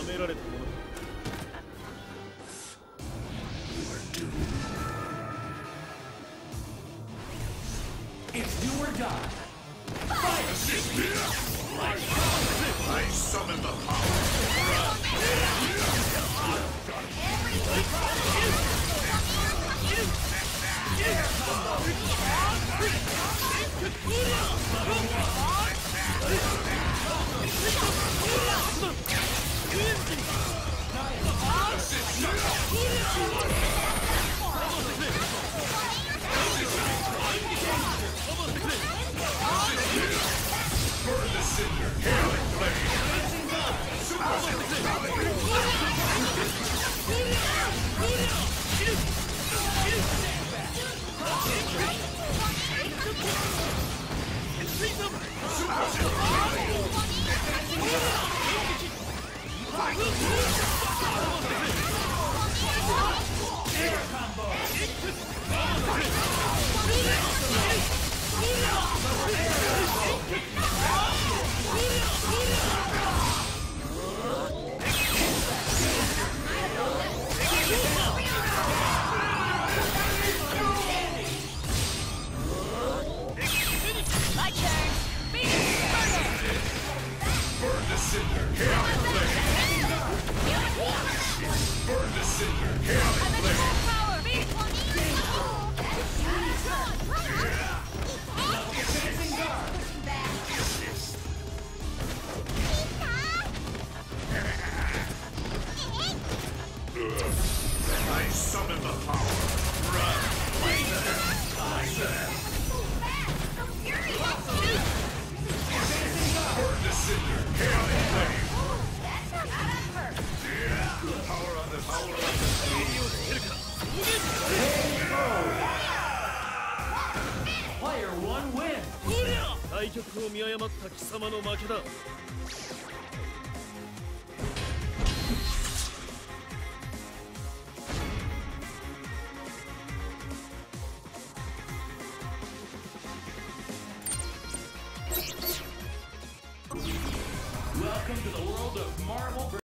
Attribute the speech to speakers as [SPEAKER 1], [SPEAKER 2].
[SPEAKER 1] められたものだ。
[SPEAKER 2] It's do or die.
[SPEAKER 3] I summon the power. Burn the cinder, hail and flame.
[SPEAKER 4] My turn.
[SPEAKER 3] Burn the cinder, hail and flame. Burn the cinder, hail and flame.
[SPEAKER 4] Power.
[SPEAKER 3] I summon the power. Run, like that, like that. Burn the cinder, hail and flame. Power on the power on the
[SPEAKER 2] Player one win.
[SPEAKER 1] 対局を見誤った貴様の負けだ。
[SPEAKER 2] Welcome to the world of Marvel.